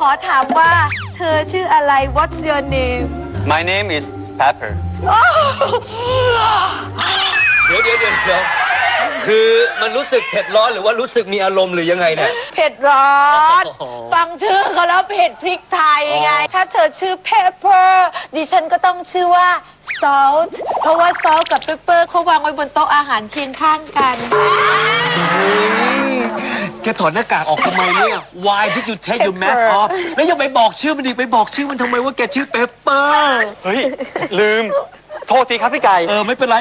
อถามว่าเธอชื่ออะไร What's your name My name is Pepper เดี๋ยวคือมันรู้สึกเผ็ดร้อนหรือว่ารู้สึกมีอารมณ์หรือยังไงเนี่ยเผ็ดร้อนฟังชื่อเขาแล้วเผ็ดพริกไทยไงถ้าเธอชื่อ Pepper ดิฉันก็ต้องชื่อว่า Salt เพราะว่า Salt กับ Pepper เขาวางไว้บนโต๊ะอาหารเคียงข้างกันแกถอดหน้ากากออกทำไมเนี่ย Why did you take your mask off แล้วยังไปบอกชื่อมันดิไปบอกชื่อมันทำไมว่าแกชื่อเปปเปอร์เฮ้ย ลืม โทษทีครับพี่ไก่ไม่เป็นไร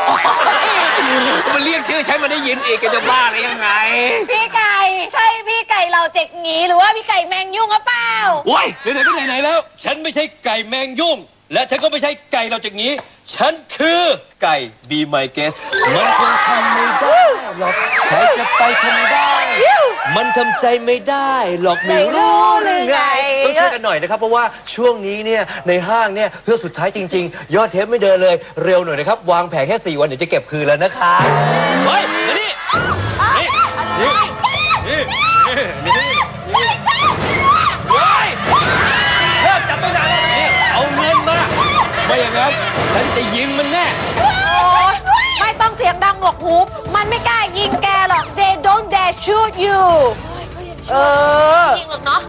มันเรียกชื่อใช้มันได้ยินอีกแกจะบ้าหรือยังไงพี่ไก่ใช่พี่ไก่เราเจ็กงี้หรือว่าพี่ไก่แมงยุ่งหรือเปล่าโว้ยไหนๆก็ไหนๆแล้วฉันไม่ใช่ไก่แมงยุ่งและฉันก็ไม่ใช่ไก่เราจากนี้ฉันคือไก่ Be My Guest มันคงทำไม่ได้หรอกใครจะไปทำได้มันทำใจไม่ได้หรอกไม่รู้หรือไงต้องช่วยกันหน่อยนะครับเพราะว่าช่วงนี้เนี่ยในห้างเนี่ยเพื่อสุดท้ายจริงๆยอดเทปไม่เดินเลยเร็วหน่อยนะครับวางแผนแค่4 วันเดี๋ยวจะเก็บคืนแล้วนะคะเฮ้ยมานี่เลิกจับตั้งนานแล้วเอาเงินมาไม่อย่างนั้นฉันจะยิงมันแน่ไม่ต้องเสียงดังหนวกหูมันไม่กล้ายิงแกหรอก They don't dare shoot you ยิงหรอกเนาะ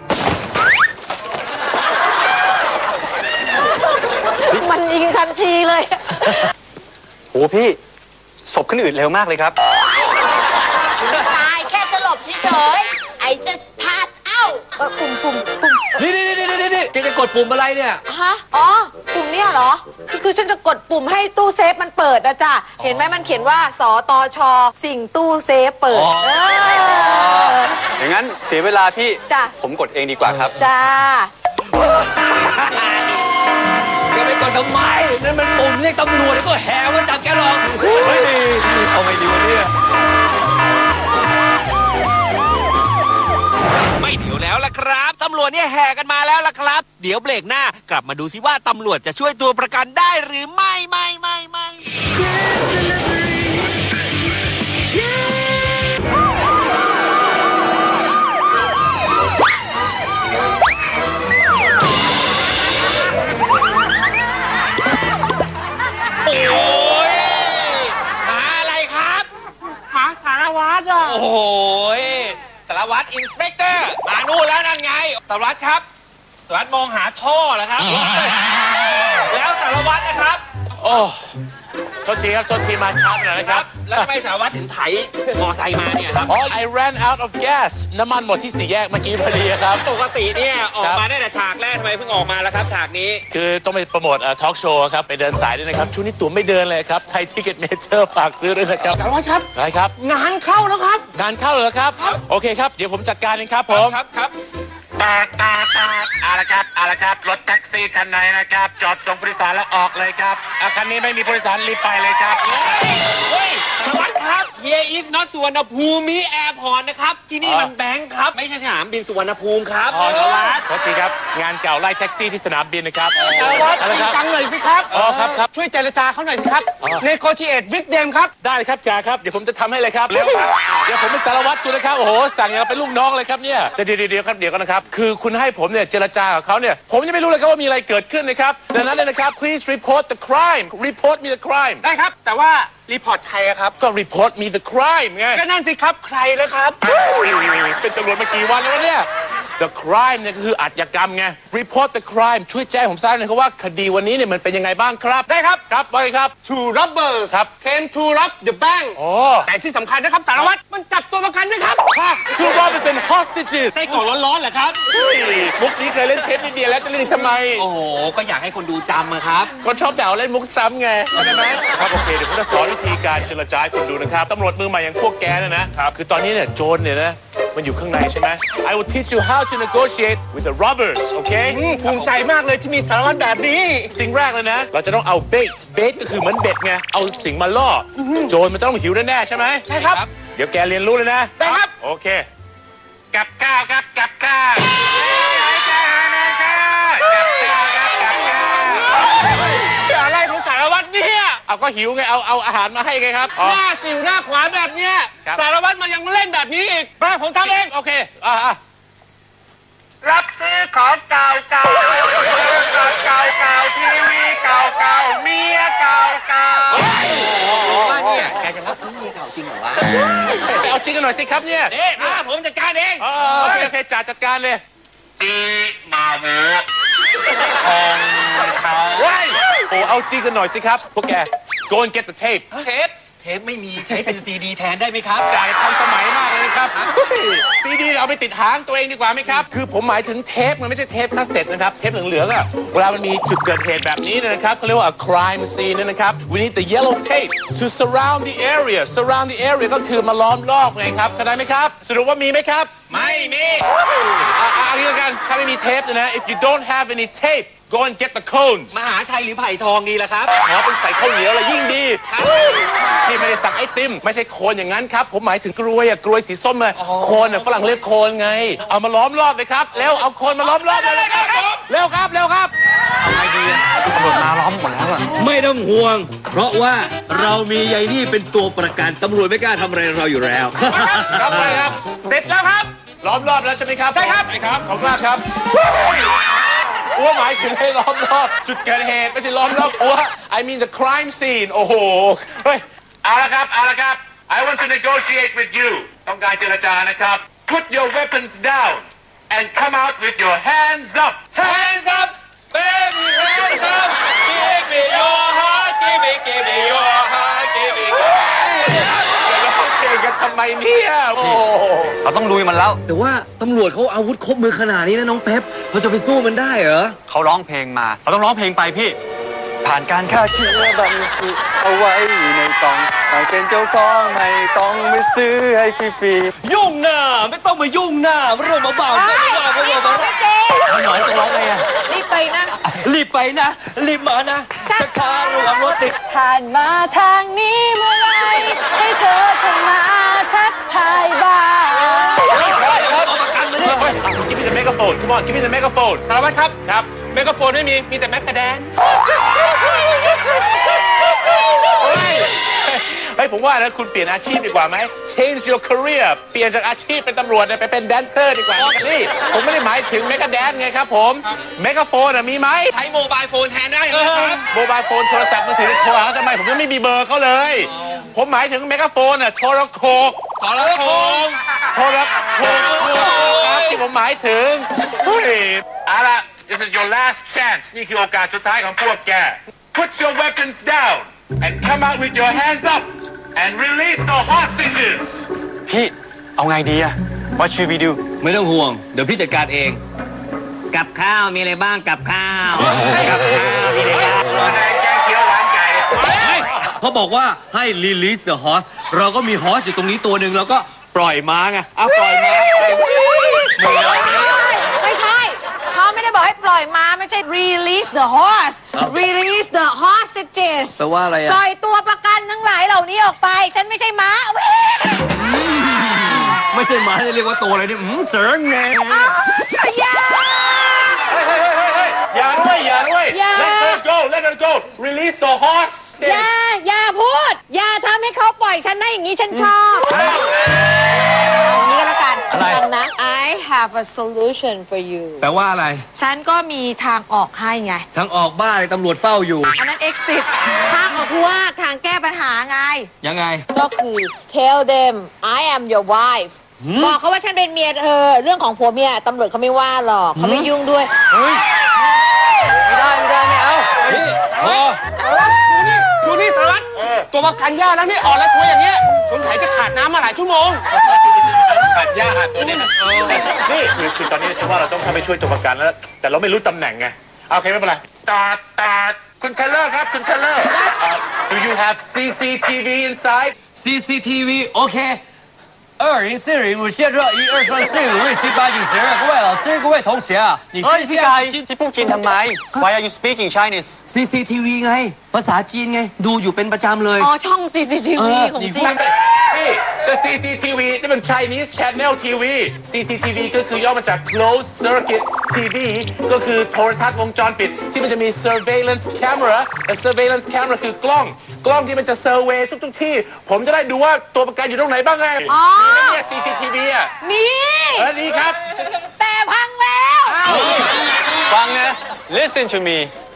มันยิงทันทีเลยโอ้พี่ศพขึ้นอืดเร็วมากเลยครับตายแค่สลบเฉยๆ I just passed out ปุ่มนี่แกจะกดปุ่มอะไรเนี่ยฮะอ๋อปุ่มเนี่ยเหรอคือฉันจะกดปุ่มให้ตู้เซฟมันเปิดนะจ๊ะเห็นไหมมันเขียนว่าสตช.สิ่งตู้เซฟเปิดอย่างนั้นเสียเวลาพี่ผมกดเองดีกว่าครับจ้าแกไปกดทำไมนั่นมันปุ่มเรียกตำรวจแล้วก็แห่มาจับแกหรอกเฮ้ยเอาไงดีวะเนี่ยไม่เดี๋ยวแล้วล่ะครับตำรวจเนี่ยแห่กันมาแล้วล่ะครับเดี๋ยวเบรกหน้ากลับมาดูซิว่าตำรวจจะช่วยตัวประกันได้หรือไม่โอ้ยหาอะไรครับหาสารวัตรอ่ะโอ้ยสารวัตรอินสเปกเตอร์มานู่นแล้วนั่นไงสารวัตรครับสารวัตรมองหาท่อเหรอครับแล้วสารวัตรนะครับโอ้โทษทีมาช้าไปหน่อยนะครับแล้วทำไมสารวัตรถึงไถมอไซค์มาเนี่ยครับ I ran out of gas น้ำมันหมดที่4 แยกเมื่อกี้พอดีครับปกติเนี่ยออกมาได้แต่ฉากแรกทำไมเพิ่งออกมาแล้วครับฉากนี้คือต้องไปโปรโมททอล์กโชว์ครับไปเดินสายด้วยนะครับช่วงนี้ตั๋วไม่เดินเลยครับไทยทิเก็ตเมเจอร์ฝากซื้อด้วยนะครับสารวัตรครับอะไรครับงานเข้าแล้วครับงานเข้าแล้วครับโอเคครับเดี๋ยวผมจัดการเองครับผมครับเอาละครับรถแท็กซี่คันไหนนะครับจอดส่งผู้โดยสารแล้วออกเลยครับคันนี้ไม่มีผู้โดยสารรีบไปเลยครับเฮ้ยสารวัตรครับ Here is not สุวรรณภูมิแอร์พอร์ตนะครับที่นี่มันแบงค์ครับไม่ใช่สนามบินสุวรรณภูมิครับสารวัตรโทษทีครับงานเก่าไล่แท็กซี่ที่สนามบินนะครับสารวัตรจริงจังหน่อยสิครับครับช่วยเจรจาเขาหน่อยสิครับnegotiate with them ครับได้ครับจ่าครับเดี๋ยวผมจะทำให้เลยครับเร็วครับเดี๋ยวผมเป็นสารวัตรอยู่นะครับโอ้โหสั่งอย่างเป็นลูกน้องเลยครับเนี่ยแต่เดี๋ยวก่อนนะครับคือคุณให้ผมเนี่ยเจรจากับเขาเนี่ยผมยังไม่รู้เลยครับว่ามีอะไรเกิดขึ้นนะครับดังนั้นเลยนะครับ please report the crime report me the crime ได้ครับแต่ว่ารีพอร์ตใครครับก็ report me the crime ไงก็นั่นสิครับใครแล้วครับเป็นตำรวจมากี่วันแล้วเนี่ย the crime เนี่ยคืออาชญากรรมไง report the crime ช่วยแจ้งผมทราบหน่อยครับว่าคดีวันนี้เนี่ยมันเป็นยังไงบ้างครับได้ครับว่าไงครับ two robbers ครับ came to rob the bank แต่ที่สำคัญนะครับสารวัตรมันจับตัวประกันด้วยครับ two robbers and hostages ไส้กรอกร้อนๆเหรอครับมุกนี้เคยเล่นเทปนิดเดียวแล้วจะเล่นทำไมโอ้โหก็อยากให้คนดูจำครับคนชอบแต่เอาเล่นมุกซ้ำไงใช่ไหมครับโอเคเดี๋ยวผมจะสอนวิธีการเจรจาให้คุณดูนะครับตำรวจมือใหม่อย่างพวกแกนะครับคือตอนนี้เนี่ยโจรเนี่ยนะมันอยู่ข้างในใช่ไหม I will teach you how to negotiate with the robbers โอเคภูมิใจมากเลยที่มีสารวัตรแบบนี้สิ่งแรกเลยนะเราจะต้องเอาเบสก็คือเหมือนเบ็ดไงเอาสิ่งมาล่อโจรมันต้องหิวแน่ๆใช่ไหมใช่ครับเดี๋ยวแกเรียนรู้เลยนะได้ครับโอเคกับข้าวครับกับข้าวอะไรของสารวัตรเนี่ยเอาก็หิวไงเอาอาหารมาให้ไงครับหน้าสิวหน้าขวาแบบเนี้ยสารวัตรมันยังเล่นแบบนี้อีกมาผมทำเองโอเครับซื้อเมียเก่าเก่าว่าเนี่ยแกจะรับซื้อเมียเก่าจริงเหรอวะเอาจริงกันหน่อยสิครับเนี่ยนี่มาผมจัดการเองโอเคจัดการเลยตีมาโมของเขาว้ายโอ้เอาจริงกันหน่อยสิครับพวกแก go and get the tape เทปไม่มีใช้เป็นซีดีแทนได้ไหมครับจ่ายทันสมัยมากเลยนะครับซีดีเอาไปติดหางตัวเองดีกว่าไหมครับ คือผมหมายถึงเทปมันไม่ใช่เทปคาสเซ็ตนะครับ เทปเหลืองๆอะเวลามันมีจุดเกิดเหตุแบบนี้เนยนะครับเขาเรียกว่า a crime scene นะครับ we need the yellow tape to surround the area surround the area ก็คือมาล้อมรอบไงครับเข้าใจไหมครับสรุปว่ามีไหมครับไม่มีเอางี้แล้วกันถ้าไม่มีเทปนะ if you don't have any tape go and get the cones มหาชัยหรือไผ่ทองดีล่ะครับขอเป็นใส่ข้าวเหนียวเลยยิ่งดีที่ไม่ได้สั่งไอติมไม่ใช่โคนอย่างนั้นครับผมหมายถึงกล้วยกล้วยสีส้มเลยโคนฝรั่งเรียกโคนไงเอามาล้อมรอบเลยครับแล้วเอาโคนมาล้อมรอบเลยครับเร็วครับตำรวจมาล้อมหมดแล้วอะไม่ต้องห่วง เพราะว่าเรามียายนี่เป็นตัวประกันตำรวจไม่กล้าทำอะไรเราอยู่แล้วครับไปครับเสร็จแล้วครับล้อมรอบแล้วใช่ไหมครับใช่ครับขอบคุณมากครับอ้วหมายถึงให้ล้อมรอบจุดเกิดเหตุไม่ใช่ล้อมรอบอ้ว I mean the crime scene โอ้โหเฮ้ยเอาละครับ I want to negotiate with you ต้องการเจรจานะครับ Put your weapons down and come out with your hands up Hands up baby hands up Give me your heart Give me your heart Give me your heart จะร้องเพลงกันทำไมเนี่ยโอ้เราต้องลุยมันแล้วแต่ว่าตำรวจเขาอาวุธครบมือขนาดนี้นะน้องเป๊ปเราจะไปสู้มันได้เหรอเขาร้องเพลงมาเราต้องร้องเพลงไปพี่ ผ่านการฆ่าเชื้อบรรจุเอาไว้ในกล่องไม่เป็นเจ้าของไม่ต้องไปซื้อให้ฟรียุ่งหน้าไม่ต้องมายุ่งหน้าเรื่องเบาๆไม่ว่าไม่ว่าไม่จริงหน่อยจะร้องไงอะรีบไปนะรีบไปนะ รีบมานะจะคาระวังรถติดผ่านมาทางนี้เมื่อไรให้เธอเข้ามาทักทายบ้างเอาประกันมาดิ Give me the megaphone come on give me the megaphone สารวัตรครับครับเมกะโฟนไม่มีแต่แมกกาแดนเฮ้ยผมว่านะคุณเปลี่ยนอาชีพดีกว่าไหม Change your career เปลี่ยนจากอาชีพเป็นตำรวจไปเป็นแดนเซอร์ดีกว่านี่ผมไม่ได้หมายถึงเมกะแดนไงครับผมเมกะโฟนมีไหมใช้โมบายโฟนแทนได้นะครับโมบายโฟนโทรศัพท์มือถือโทรหาทำไมผมยังไม่มีเบอร์เขาเลย ผมหมายถึงเมกะโฟนโทรโขกขอละโคงโทรโขกครับที่ผมหมายถึงเฮ้ยเอาละ This is your last chance นี่คือโอกาสสุดท้ายของพวกแก Put your weapons down and come out with your hands up and release the hostages พี่เอาไงดีอะ What should we do ไม่ต้องห่วง เดี๋ยวพี่จัดการเอง กับข้าวมีอะไรบ้างกับข้าวกับข้าวมีอะไรบ้างแดงแกงเขียวหวานไก่เขาบอกว่าให้ release the horse เราก็มี horse อยู่ตรงนี้ตัวหนึ่งเราก็ปล่อยม้าไงปล่อยม้าไม่ใช่เขาไม่ได้บอกให้ปล่อยม้าไม่ใช่ release the horse release the hostages แปลว่าอะไรปล่อะอยตัวประกันทั้งหลายเหล่านี้ออกไป ฉันไม่ใช่ม้าเว้ยไม่ใช่ม้าจะเรียกว่าตัวอะไรเนี่ยเสิร์นไงอย่าอย่าด้วยอย่า let her go release the horse อย่าพูด อย่าทำให้เขาปล่อยฉันได้อย่างนี้ฉันชอบอย่างนี้ก็แล้วกันฟังนะ I have a solution for you แปลว่าอะไรฉันก็มีทางออกให้ไงทางออกบ้านเลยตำรวจเฝ้าอยู่อันนั้น exit ทางออกคือว่าทางแก้ปัญหาไงยังไงก็คือ tell them I am your wife บอกเขาว่าฉันเป็นเมียเธอ เรื่องของผัวเมียตำรวจเขาไม่ว่าหรอกเขาไม่ยุ่งด้วยไม่ได้ไม่เอานี่พอดูนี่สารวัตรตัวประกันยากแล้วนี่อ่อนแล้วตัวอย่างเงี้ยสงสัยจะขาดน้ำมาหลายชั่วโมงขาดยาตัวนี้นี่คือตอนนี้ฉันว่าเราต้องเข้าไปช่วยตัวประกันแล้ว แต่เราไม่รู้ตำแหน่งไงโอเคไม่เป็นไรตาคุณเทเลอร์ครับคุณเทเลอร์ Do you have CCTV inside CCTV OK 2041721234567890各位老师各位同学啊你เฮ้ย是พี่现ไก่在ที่พูดจีนทำไม Why are you speaking Chinese CCTV ไง ภาษาจีนไง ดูอยู่เป็นประจำเลยอ๋อ ช่อง CCTV ของจริงนี่ก็ CCTV นี่มัน Chinese Channel TV CCTV ก็คือย่อมาจาก Closed Circuit TV ก็คือโทรทัศน์วงจรปิดที่มันจะมี surveillance camera แต่ surveillance camera คือกล้องที่มันจะ survey ทุกที่ ผมจะได้ดูว่าตัวประกันอยู่ตรงไหนบ้างไงอ๋อมีไหมเนี่ย CCTV อ่ะมีดีครับแต่พังแล้วฟังนะ Listen to me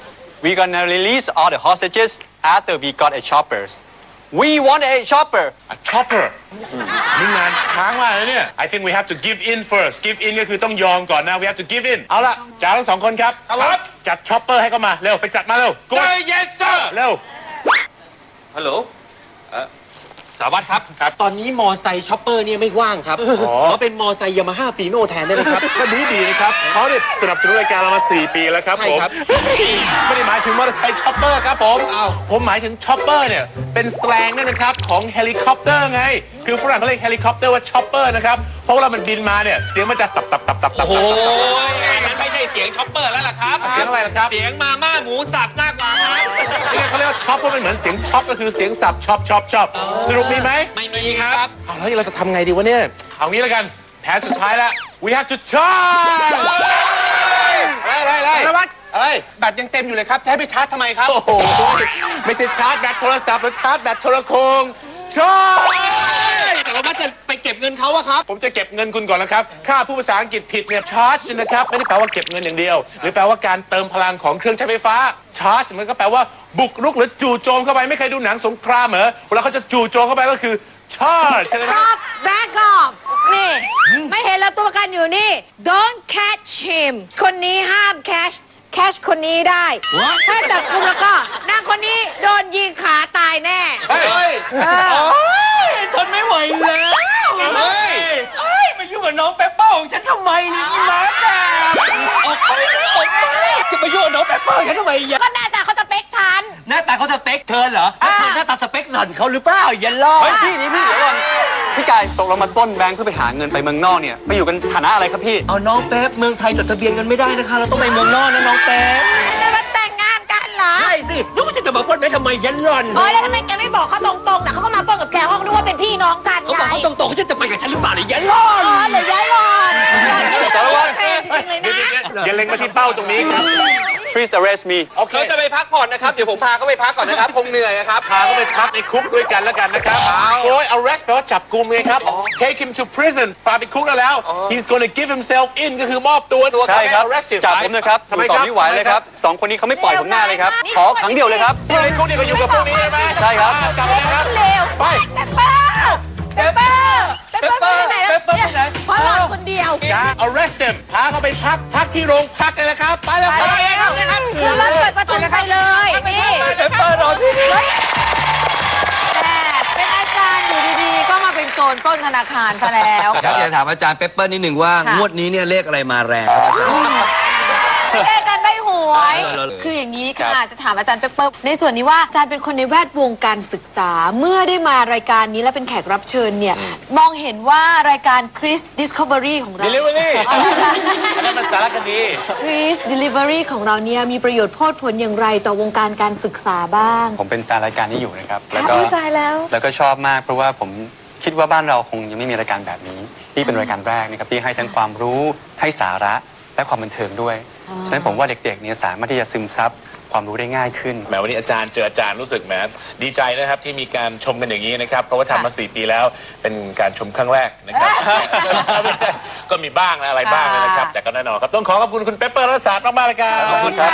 we're gonna release all the hostages after we got a choppers. We want a chopper. A chopper นี่งานช้างมากเลยเนี่ย I think we have to give in first give in ก็คือต้องยอมก่อนนะ we have to give in เอาละจ่าทั้งสองคนครับครับจัด chopper ให้เขามาเร็วไปจัดมาเร็ว Say yes sir เร็วฮัลโหลสารวัตรครับ ตอนนี้มอไซค์ช็อปเปอร์เนี่ยไม่ว่างครับขอเป็นมอไซค์ยามาฮ่าฟีโน่แทนได้ไหมครับก็ดีนะครับเขาเนี่ยสนับสนุนรายการเรามา4 ปีแล้วครับใช่ผมครับไม่ได้หมายถึงมอเตอร์ไซค์ช็อปเปอร์ครับผมผมหมายถึงช็อปเปอร์เนี่ยเป็นสแลงนั่นนะครับของเฮลิคอปเตอร์ไงคือฝรั่งเขาเรียกเฮลิคอปเตอร์ว่าช็อปเปอร์นะครับเพราะเวลามันบินมาเนี่ยเสียงมันจะตับโอ้ยอันนั้นไม่ใช่เสียงช็อปเปอร์แล้วล่ะครับเสียงอะไรล่ะครับเสียงมาม่าหมูสับมากกว่าครับนี่เขาเรียกว่าช็อปเพราะมันเหมือนเสียงช็อปก็คือเสียงสับช็อปสรุปมีไหมไม่มีครับเอาแล้วเราจะทำไงดีวะเนี่ยเอางี้แล้วกันแผนสุดท้ายแล้ว we have to charge อะไรสารวัตรอะไรแบตยังเต็มอยู่เลยครับจะให้ไปชาร์จทำไมครับโอ้โหไม่ใช่ชาร์จแบตโทรศัพท์หรือชาร์จแบตโทรโคงชาร์จสารวัตรจะไปเก็บเงินเขาอะครับผมจะเก็บเงินคุณก่อนนะครับค่าผู้ภาษาอังกฤษผิดเนี่ยชาร์จนะครับไม่ได้แปลว่าเก็บเงินอย่างเดียว หรือแปลว่าการเติมพลังของเครื่องใช้ไฟฟ้าชาร์จมันก็แปลว่าบุกรุกหรือจู่โจมเข้าไปไม่เคยดูหนังสงครามเหรอเวลาเขาจะจู่โจมเข้าไปก็คือชาร์จใช่ไหมครับ Stop back off นี่ ไม่เห็นแล้วตัวประกันอยู่นี่ Don't catch him คนนี้ห้าม catch คนนี้ได้ ถ้าจับกุมแล้วก็นางคนนี้โดนยิงขาตายแน่เฮ้ย ทนไม่ไหวแล้วเฮ้ยมายุ่งกับน้องเปปเปอร์ของฉันทำไมเนี่ยอีมาแกออกไปนะออกไปจะมายุ่งกับน้องเปปเปอร์ฉันทำไมยะก็หน้าตาเขาสเปคทันหน้าตาเขาสเปคเธอเหรอแล้วเธอหน้าตาสเปคหล่อนเขาหรือเปล่าอย่าล้อเฮ้ยพี่เดี๋ยวก่อนพี่กายตกลงมาปล้นแบงค์เพื่อไปหาเงินไปเมืองนอกเนี่ยไปอยู่กันฐานะอะไรครับพี่เอาน้องเป๊ปเมืองไทยจดทะเบียนกันไม่ได้นะคะเราต้องไปเมืองนอกนะน้องเป๊ปจะมาแต่งงานกันเหรอใช่สิลูกฉันจะมาปล้นได้ทำไมยันหล่อนโอ้ยแล้วทำไมแกไม่บอกเขาตรงๆนะเขาก็มาป้องกับแกเขาคิดว่าเป็นพี่น้องกันเขาไงบอกเขาตรงๆเขาจะไปกับฉันหรือเปล่าเนี่ยยันหล่อนอ๋อหรือย้ายหลอนสารวัตรจริงเลยนะอย่าเล็งมาที่เป้าตรงนี้ครับ Please arrest me โอเคเขาจะไปพักผ่อนนะครับ เดี๋ยวผมพาเขาไปพักก่อนนะครับ คงเหนื่อยอะครับพาเขาไปพักในคุกด้วยกันแล้วกันนะครับโอ้ย arrest แปลว่าจับกุมไงครับ take him to prison พาไปคุกแล้ว he's gonna give himself in ก็คือมอบตัวใช่ครับ arrest him จับผมนะครับทำไมต่อครับไม่ไหวเลยครับสองคนนี้เขาไม่ปล่อยผมหน้าเลยครับขอครั้งเดียวเลยครับอยู่ในคุกนี่ก็อยู่กับพวกนี้ใช่ไหมใช่ครับกลับไปนะครับเร็วไปเปเปอร์ไปไหนแล้วเพราะหลอนคนเดียวอย่า arrest him พาเขาไปพักที่โรงพักเลยนะครับ ไปแล้วครับคือรถเปิดประตูไปเลยนี่เป๊ปเปอร์รอที่นี่แต่เป็นอาจารย์อยู่ดีๆ ก็มาเป็นโจรปล้นธนาคารซะแล้วครับอยากถามอาจารย์เปปเปอร์นิดหนึ่งว่าค่ะงวดนี้เนี่ยเลขอะไรมาแรงครับอาจารย์ไม่ใช่อาจารย์ใบหวยเหรอคืออย่างนี้ค่ะจะถามอาจารย์เปปเปอร์ในส่วนนี้ว่าอาจารย์เป็นคนในแวดวงการศึกษา เมื่อได้มารายการนี้และเป็นแขกรับเชิญเนี่ยมองเห็นว่ารายการ Chris Discovery ของเรา delivery อันนั้นมันสารคดี Chris Delivery ของเราเนี่ยมีประโยชน์โพดผลอย่างไรต่อวงการการศึกษาบ้างผมเป็นแฟนรายการนี้อยู่นะครับแล้วก็เข้าใจแล้วแล้วก็ชอบมากเพราะว่าผมคิดว่าบ้านเราคงยังไม่มีรายการแบบนี้ที่เป็นรายการแรกนะครับที่ให้ทั้งความรู้ให้สาระและความบันเทิงด้วยฉะนั้นผมว่าเด็กๆเนี่ยสามารถที่จะซึมซับความรู้ได้ง่ายขึ้นแหมวันนี้อาจารย์เจออาจารย์รู้สึกแหมดีใจนะครับที่มีการชมกันอย่างนี้นะครับเพราะว่าทำมา4 ปีแล้วเป็นการชมครั้งแรกนะครับ ก็มีบ้างนะอะไรบ้างนะครับแต่ก็แน่นอนครับต้องขอขอบคุณคุณเปปเปอร์รัศดรมากๆเลยครับขอบคุณครับ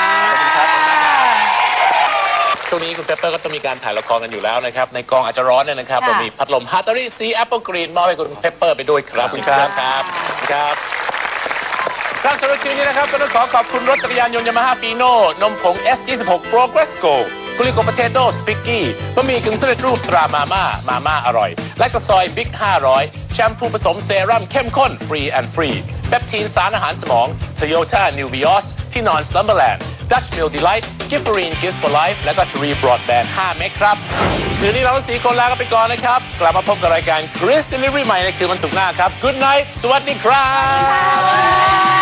ช่วงนี้คุณเปปเปอร์ก็ต้องมีการถ่ายละครกันอยู่แล้วนะครับในกองอาจจะร้อนเนี่ยนะครับเรามีพัดลมฮัตเตอรี่ซีแอปเปิลกรีนมอบให้คุณเปปเปอร์ไปด้วยครับครับครับสำหรับคืนนี้นะครับก็ต้องขอบคุณรถจักรยานยนต์ยามาฮ่าฟีโน่นมผง S26 Progress Go กุลิโกปาเทโต้สปิกกี้บะหมี่กึ่งสำเร็จรูปตรามาม่าอร่อยและกระซอยบิ๊ก500แชมพูผสมเซรั่มเข้มข้นฟรีเปปทีนสารอาหารสมอง Toyota New Vios ที่นอน Slumberland Dutch Mill Delight Giftering Gifts for Life และก็ 3 Broadband 5 เมกครับคืนนี้เรา4 คนลากันไปก่อนนะครับกลับมาพบกับรายการ Chris Delivery ใหม่ในคืนวันศุกร์หน้าครับ Good night สวัสดีครับ